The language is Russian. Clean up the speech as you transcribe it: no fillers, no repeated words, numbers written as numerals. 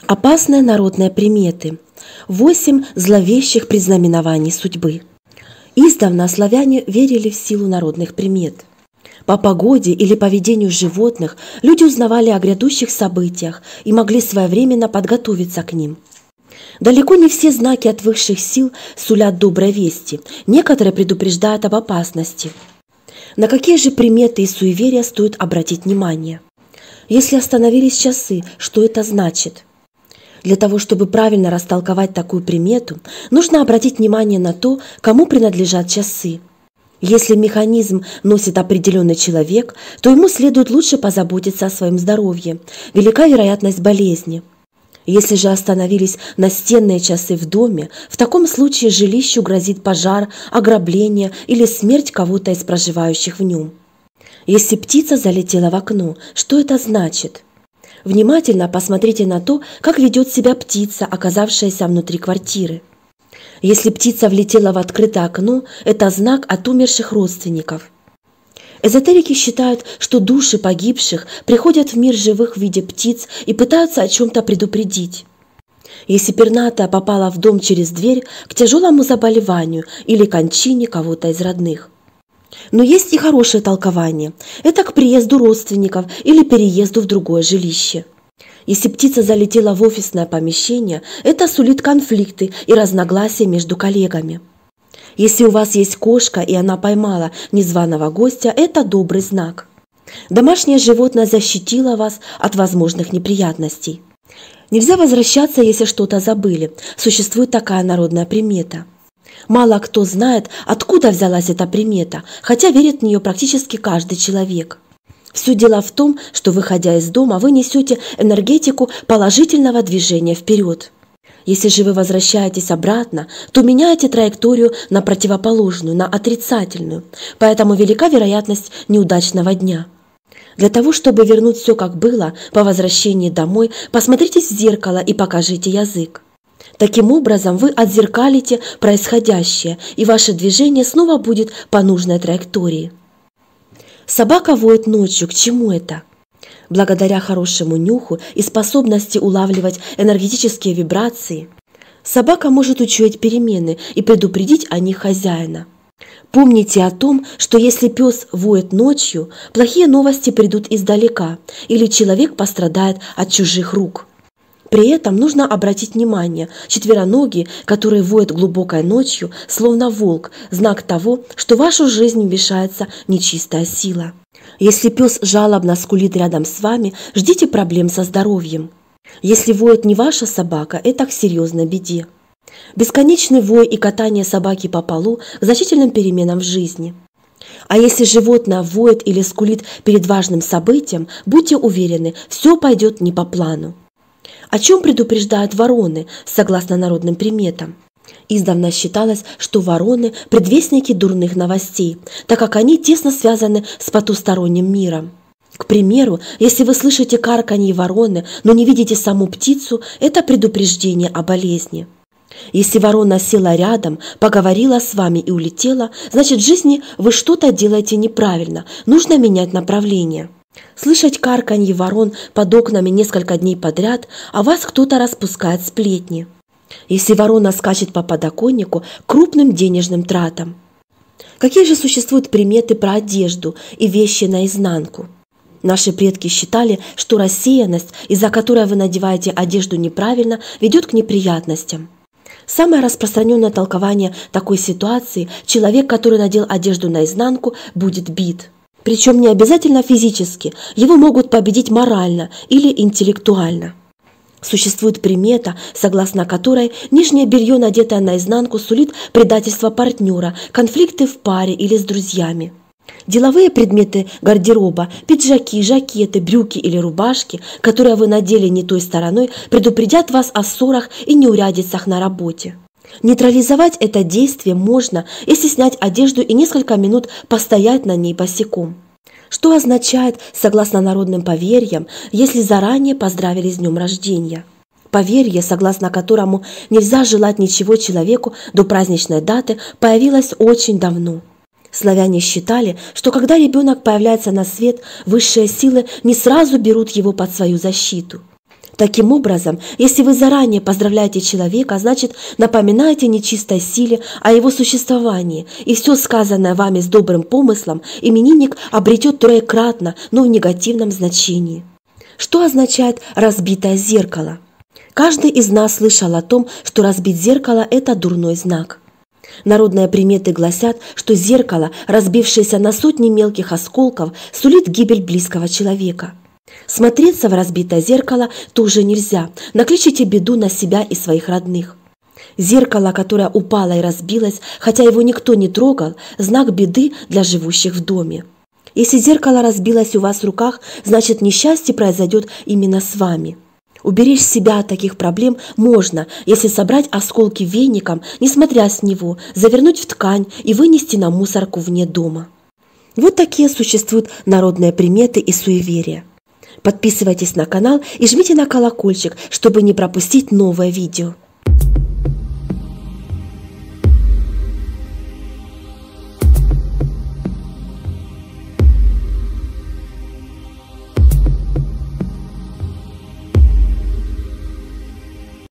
Опасные народные приметы. 8 зловещих предзнаменований судьбы. Издавна славяне верили в силу народных примет. По погоде или поведению животных люди узнавали о грядущих событиях и могли своевременно подготовиться к ним. Далеко не все знаки от высших сил сулят доброй вести, некоторые предупреждают об опасности. На какие же приметы и суеверия стоит обратить внимание? Если остановились часы, что это значит? Для того, чтобы правильно растолковать такую примету, нужно обратить внимание на то, кому принадлежат часы. Если механизм носит определенный человек, то ему следует лучше позаботиться о своем здоровье. Велика вероятность болезни. Если же остановились настенные часы в доме, в таком случае жилищу грозит пожар, ограбление или смерть кого-то из проживающих в нем. Если птица залетела в окно, что это значит? Внимательно посмотрите на то, как ведет себя птица, оказавшаяся внутри квартиры. Если птица влетела в открытое окно, это знак от умерших родственников. Эзотерики считают, что души погибших приходят в мир живых в виде птиц и пытаются о чем-то предупредить. Если пернатая попала в дом через дверь, к тяжелому заболеванию или кончине кого-то из родных. Но есть и хорошее толкование. Это к приезду родственников или переезду в другое жилище. Если птица залетела в офисное помещение, это сулит конфликты и разногласия между коллегами. Если у вас есть кошка, и она поймала незваного гостя, это добрый знак. Домашнее животное защитило вас от возможных неприятностей. Нельзя возвращаться, если что-то забыли. Существует такая народная примета. Мало кто знает, откуда взялась эта примета, хотя верит в нее практически каждый человек. Все дело в том, что, выходя из дома, вы несете энергетику положительного движения вперед. Если же вы возвращаетесь обратно, то меняете траекторию на противоположную, на отрицательную, поэтому велика вероятность неудачного дня. Для того, чтобы вернуть все как было, по возвращении домой, посмотритесь в зеркало и покажите язык. Таким образом, вы отзеркалите происходящее, и ваше движение снова будет по нужной траектории. Собака воет ночью. К чему это? Благодаря хорошему нюху и способности улавливать энергетические вибрации, собака может учуять перемены и предупредить о них хозяина. Помните о том, что если пес воет ночью, плохие новости придут издалека, или человек пострадает от чужих рук. При этом нужно обратить внимание, четвероногие, которые воют глубокой ночью, словно волк, знак того, что в вашу жизнь вмешается нечистая сила. Если пес жалобно скулит рядом с вами, ждите проблем со здоровьем. Если воет не ваша собака, это к серьезной беде. Бесконечный вой и катание собаки по полу к значительным переменам в жизни. А если животное воет или скулит перед важным событием, будьте уверены, все пойдет не по плану. О чем предупреждают вороны, согласно народным приметам? Издавна считалось, что вороны – предвестники дурных новостей, так как они тесно связаны с потусторонним миром. К примеру, если вы слышите карканье вороны, но не видите саму птицу, это предупреждение о болезни. Если ворона села рядом, поговорила с вами и улетела, значит в жизни вы что-то делаете неправильно, нужно менять направление. Слышать карканье ворон под окнами несколько дней подряд, а вас кто-то распускает сплетни. Если ворона скачет по подоконнику, крупным денежным тратам. Какие же существуют приметы про одежду и вещи наизнанку? Наши предки считали, что рассеянность, из-за которой вы надеваете одежду неправильно, ведет к неприятностям. Самое распространенное толкование такой ситуации – человек, который надел одежду наизнанку, будет бит. Причем не обязательно физически, его могут победить морально или интеллектуально. Существует примета, согласно которой нижнее белье, надетое наизнанку, сулит предательство партнера, конфликты в паре или с друзьями. Деловые предметы гардероба, пиджаки, жакеты, брюки или рубашки, которые вы надели не той стороной, предупредят вас о ссорах и неурядицах на работе. Нейтрализовать это действие можно, если снять одежду и несколько минут постоять на ней босиком. Что означает, согласно народным поверьям, если заранее поздравили с днем рождения? Поверье, согласно которому нельзя желать ничего человеку до праздничной даты, появилось очень давно. Славяне считали, что когда ребенок появляется на свет, высшие силы не сразу берут его под свою защиту. Таким образом, если вы заранее поздравляете человека, значит, напоминаете нечистой силе о его существовании, и все сказанное вами с добрым помыслом именинник обретет троекратно, но в негативном значении. Что означает «разбитое зеркало»? Каждый из нас слышал о том, что разбить зеркало – это дурной знак. Народные приметы гласят, что зеркало, разбившееся на сотни мелких осколков, сулит гибель близкого человека. Смотреться в разбитое зеркало тоже нельзя, накличите беду на себя и своих родных. Зеркало, которое упало и разбилось, хотя его никто не трогал, знак беды для живущих в доме. Если зеркало разбилось у вас в руках, значит несчастье произойдет именно с вами. Уберечь себя от таких проблем можно, если собрать осколки веником, не смотря с него, завернуть в ткань и вынести на мусорку вне дома. Вот такие существуют народные приметы и суеверия. Подписывайтесь на канал и жмите на колокольчик, чтобы не пропустить новое видео.